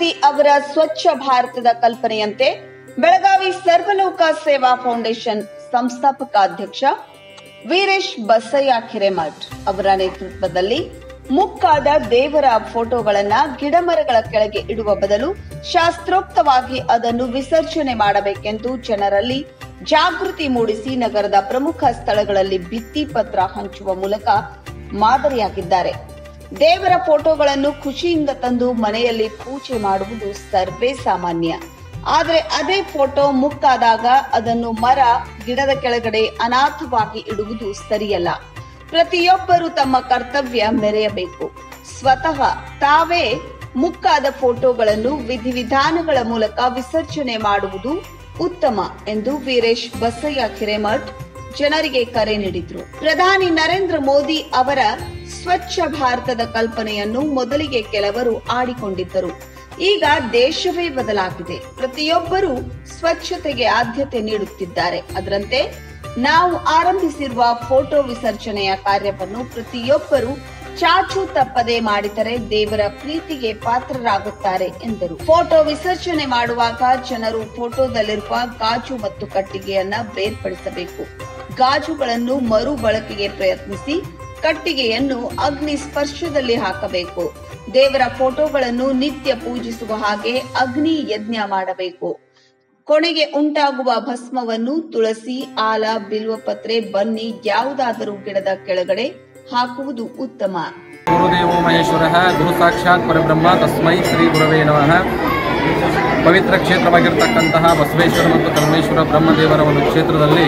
ಮೋದಿ ಅವರ ಸ್ವಚ್ಛ ಭಾರತದ ಕಲ್ಪನೆಯಂತೆ ಬೆಳಗಾವಿ ಸರ್ವಲೋಕ ಸೇವಾ ಫೌಂಡೇಶನ್ ಸಂಸ್ಥಾಪಕ ಅಧ್ಯಕ್ಷ ವೀರೇಶ್ ಬಸಯ್ಯ ಹಿರೇಮಠ್ ಅವರ ನೇತೃತ್ವದಲ್ಲಿ ಮುಕ್ಕಾದ ದೇವರ ಫೋಟೋಗಳನ್ನ ಗಿಡಮರಗಳ ಕೆಳಗೆ ಇಡುವ ಬದಲು ಶಾಸ್ತ್ರೋಕ್ತವಾಗಿ ಅದನ್ನು ವಿಸರ್ಜನೆ ಮಾಡಬೇಕೆಂದು ಜನರಲ್ಲಿ ಜಾಗೃತಿ ಮೂಡಿಸಿ ನಗರದ ಪ್ರಮುಖ ಸ್ಥಳಗಳಲ್ಲಿ ಭಿತ್ತಿ ಪತ್ರ ಹಂಚುವ ಮೂಲಕ ಮಾದರಿಯಾಗಿದ್ದಾರೆ. ದೇವರ ಫೋಟೋಗಳನ್ನು ಖುಷಿಯಿಂದ ತಂದು ಮನೆಯಲ್ಲಿ ಪೂಜೆ ಮಾಡುವುದು ಸರ್ವೇ ಸಾಮಾನ್ಯ. ಆದರೆ ಅದೇ ಫೋಟೋ ಮುಕ್ಕಾದಾಗ ಅದನ್ನು ಮರ ಗಿಡದ ಕೆಳಗಡೆ ಅನಾಥವಾಗಿ ಇಡುವುದು ಸರಿಯಲ್ಲ. ಪ್ರತಿಯೊಬ್ಬರು ತಮ್ಮ ಕರ್ತವ್ಯ ಮೆರೆಯಬೇಕು. ಸ್ವತಃ ತಾವೇ ಮುಕ್ಕಾದ ಫೋಟೋಗಳನ್ನು ವಿಧಿವಿಧಾನಗಳ ಮೂಲಕ ವಿಸರ್ಜನೆ ಮಾಡುವುದು ಉತ್ತಮ ಎಂದು ವೀರೇಶ್ ಬಸಯ್ಯ ಹಿರೇಮಠ್ ಜನರಿಗೆ ಕರೆ ನೀಡಿದ್ರು. ಪ್ರಧಾನಿ ನರೇಂದ್ರ ಮೋದಿ ಅವರ ಸ್ವಚ್ಛ ಭಾರತದ ಕಲ್ಪನೆಯನ್ನು ಮೊದಲಿಗೆ ಕೆಲವರು ಆಡಿಕೊಂಡಿದ್ದರು. ಈಗ ದೇಶವೇ ಬದಲಾಗಿದೆ. ಪ್ರತಿಯೊಬ್ಬರೂ ಸ್ವಚ್ಛತೆಗೆ ಆದ್ಯತೆ ನೀಡುತ್ತಿದ್ದಾರೆ. ಅದರಂತೆ ನಾವು ಆರಂಭಿಸಿರುವ ಫೋಟೋ ವಿಸರ್ಜನೆಯ ಕಾರ್ಯವನ್ನು ಪ್ರತಿಯೊಬ್ಬರು ಚಾಚು ತಪ್ಪದೆ ಮಾಡಿದರೆ ದೇವರ ಪ್ರೀತಿಗೆ ಪಾತ್ರರಾಗುತ್ತಾರೆ ಎಂದರು. ಫೋಟೋ ವಿಸರ್ಜನೆ ಮಾಡುವಾಗ ಜನರು ಫೋಟೋದಲ್ಲಿರುವ ಗಾಜು ಮತ್ತು ಕಟ್ಟಿಗೆಯನ್ನ ಬೇರ್ಪಡಿಸಬೇಕು. ಗಾಜುಗಳನ್ನು ಮರು ಬಳಕೆಗೆ ಪ್ರಯತ್ನಿಸಿ ಕಟ್ಟಿಗೆಯನ್ನು ಅಗ್ನಿ ಸ್ಪರ್ಶದಲ್ಲಿ ಹಾಕಬೇಕು. ದೇವರ ಫೋಟೋಗಳನ್ನು ನಿತ್ಯ ಪೂಜಿಸುವ ಹಾಗೆ ಅಗ್ನಿ ಯಜ್ಞ ಮಾಡಬೇಕು. ಕೊನೆಗೆ ಉಂಟಾಗುವ ಭಸ್ಮವನ್ನು ತುಳಸಿ, ಆಲ, ಬಿಲ್ವಪತ್ರೆ, ಬನ್ನಿ ಯಾವುದಾದರೂ ಗಿಡದ ಕೆಳಗಡೆ ಹಾಕುವುದು ಉತ್ತಮ. ಗುರುದೇವೋ ಮಹೇಶ್ವರಃ ಗುರು ಸಾಕ್ಷಾತ್ ಪರಬ್ರಹ್ಮ ತಸ್ಮೈ ಶ್ರೀ ಗುರವೇ ನಮಃ. ಪವಿತ್ರ ಕ್ಷೇತ್ರವಾಗಿರತಕ್ಕಂತಹ ಬಸವೇಶ್ವರ ಮತ್ತು ಕಲ್ಮೇಶ್ವರ ಬ್ರಹ್ಮದೇವರ ಒಂದು ಕ್ಷೇತ್ರದಲ್ಲಿ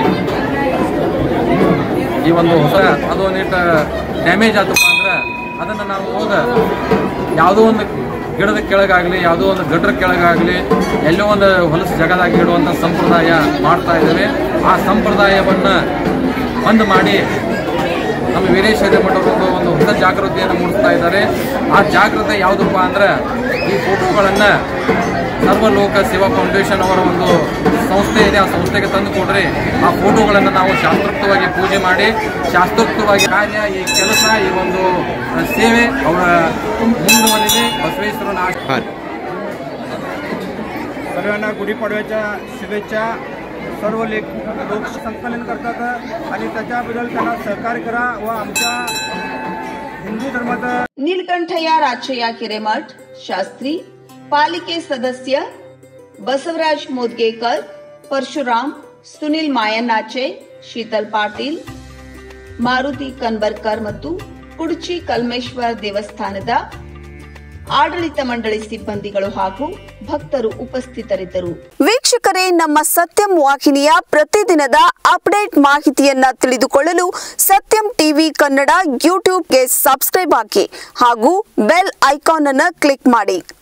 ಈ ಒಂದು ಹೊಸ ಅದು ನೀಟ ಡ್ಯಾಮೇಜ್ ಆತಪ್ಪ ಅಂದ್ರೆ ಅದನ್ನು ನಾವು ಹೋದ ಯಾವುದೋ ಒಂದು ಗಿಡದ ಕೆಳಗಾಗಲಿ ಯಾವುದೋ ಒಂದು ಗಡ್ರ ಕೆಳಗಾಗಲಿ ಎಲ್ಲೋ ಒಂದು ಹೊಲಸು ಜಾಗದಾಗಿ ಇಡುವಂಥ ಸಂಪ್ರದಾಯ ಮಾಡ್ತಾ ಇದ್ದೇವೆ. ಆ ಸಂಪ್ರದಾಯವನ್ನು ಬಂದ್ ಮಾಡಿ ನಮ್ಮ ವೀರೇಶ್ ಹಿರೇಮಠವರು ಒಂದು ಹೊಸ ಜಾಗೃತಿಯನ್ನು ಮೂಡಿಸ್ತಾ ಇದ್ದಾರೆ. ಆ ಜಾಗೃತಿ ಯಾವುದಪ್ಪ ಅಂದ್ರೆ ಈ ಫೋಟೋಗಳನ್ನು ಸರ್ವಲೋಕ ಸೇವಾ ಫೌಂಡೇಶನ್ ಅವರ ಒಂದು ಸಂಸ್ಥೆ ಇದೆ. ಆ ಸಂಸ್ಥೆಗೆ ತಂದು ಕೊಡ್ರಿ. ಆ ಫೋಟೋಗಳನ್ನು ನಾವು ಶಾಸ್ತ್ರೋಕ್ತವಾಗಿ ಪೂಜೆ ಮಾಡಿ ಶಾಸ್ತ್ರೋಕ್ತವಾಗಿ ಕಾರ್ಯ, ಈ ಕೆಲಸ, ಈ ಒಂದು ಸೇವೆ ಅವರ ಮುಂದುವರಿದೆ. बसवेश्वरन सर्वांना गुढीपाडव्याच्या शुभेच्छा. सर्व लोक संकलन करतात आणि त्याच्याबद्दल त्यांना सहकार्य करा व आमच्या हिंदू धर्माचा. ನೀಲಕಂಠಯ್ಯ ರಾಚಯ್ಯ ಹಿರೇಮಠ್ ಶಾಸ್ತ್ರಿ, ಪಾಲಿಕೆ ಸದಸ್ಯ ಬಸವರಾಜ್ ಮೋದ್ಗೇಕರ್, ಪರಶುರಾಮ್, ಸುನಿಲ್ ಮಾಯನ್ನಾಚೆ, ಶೀತಲ್ ಪಾಟೀಲ್, ಮಾರುತಿ ಕನ್ಬರ್ಕರ್ ಮತ್ತು ಕುಡ್ಚಿ ಕಲ್ಮೇಶ್ವರ ದೇವಸ್ಥಾನದ ಆಡಳಿತ ಮಂಡಳಿ ಸಿಬ್ಬಂದಿಗಳು ಹಾಗೂ ಭಕ್ತರು ಉಪಸ್ಥಿತರಿದ್ದರು. ವೀಕ್ಷಕರೇ, ನಮ್ಮ ಸತ್ಯಂ ವಾಹಿನಿಯ ಪ್ರತಿದಿನದ ಅಪ್ಡೇಟ್ ಮಾಹಿತಿಯನ್ನ ತಿಳಿದುಕೊಳ್ಳಲು ಸತ್ಯಂ ಟಿವಿ ಕನ್ನಡ ಯೂಟ್ಯೂಬ್ಗೆ ಸಬ್ಸ್ಕ್ರೈಬ್ ಆಗಿ ಹಾಗೂ ಬೆಲ್ ಐಕಾನ್ ಅನ್ನು ಕ್ಲಿಕ್ ಮಾಡಿ.